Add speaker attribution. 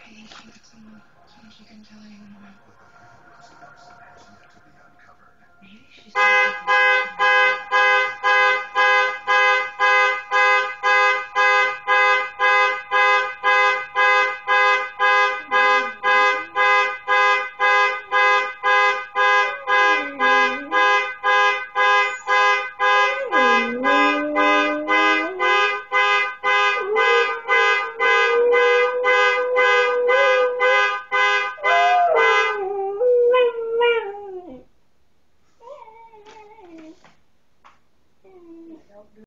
Speaker 1: Someone she didn't tell anyone about. Maybe she's